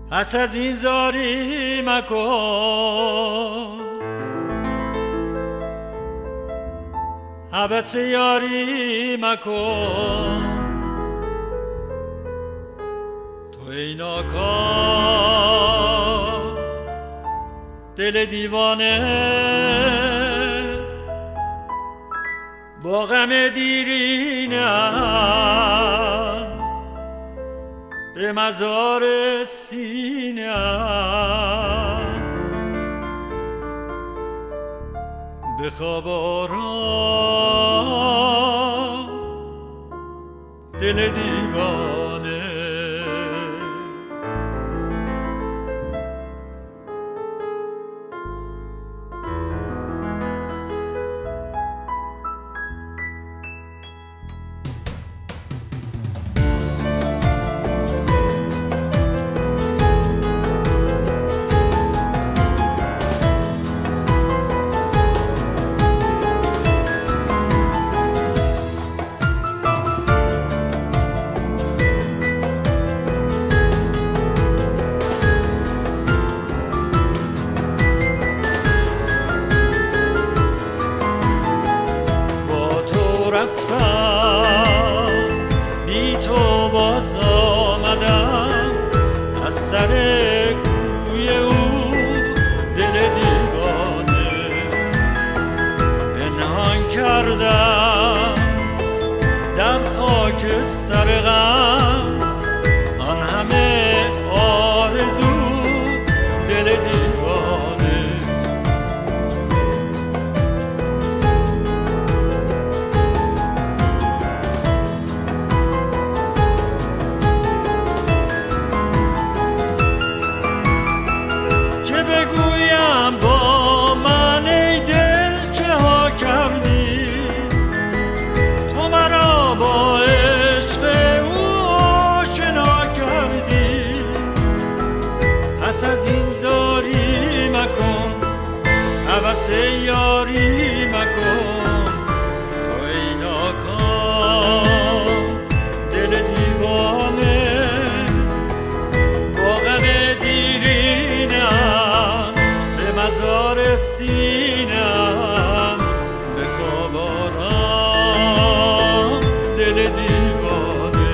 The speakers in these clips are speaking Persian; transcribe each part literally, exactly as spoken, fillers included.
پس از این زاری مکن، هوس یاری مکن. تو ای ناکام دل دیوانه، با غم دیرینم به مزار سینه‌ام بخواب آرام دل دیوانه. بی تو باز آمدم از سر کوی او دل دیوانه. پنهان کردم در خاکستر غم آن همه آرزو دل دیوانه. بگویم با من ای دل چه ها کردی، تو مرا با عشق او آشنا کردی. پس از این زاری مکن، هوس یاری مکن. تو ای ناکام دل دیوانه، با غم دیرینم مزار سینه‌ام بخواب آرام دل دیوانه.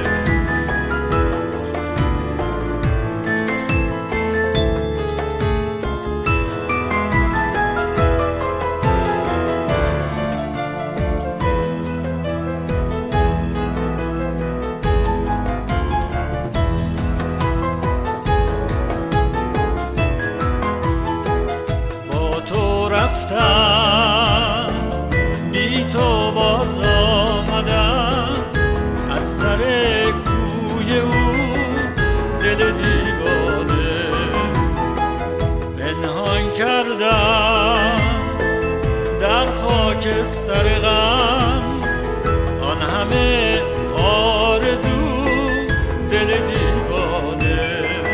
رفتم بی تو باز آمدم از سر کوی او دل دیوانه. پنهان کردم در خاکستر غم آن همه آرزو دل دیوانه.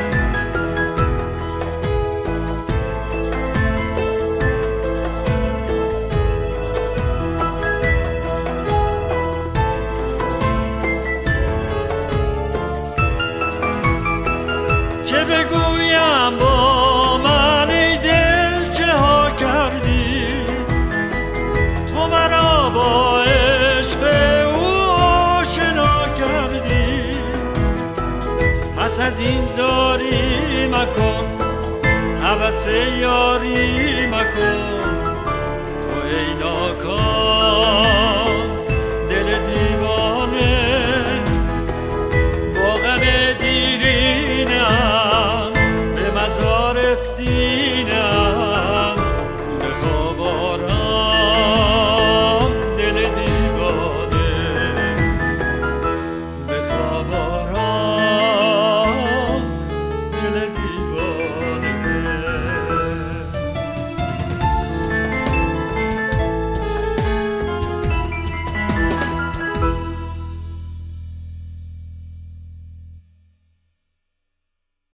چه بگویم با من ای دل چه ها کردی، تو مرا با عشق او آشنا کردی. پس از این زاری مکن، هوس یاری مکن.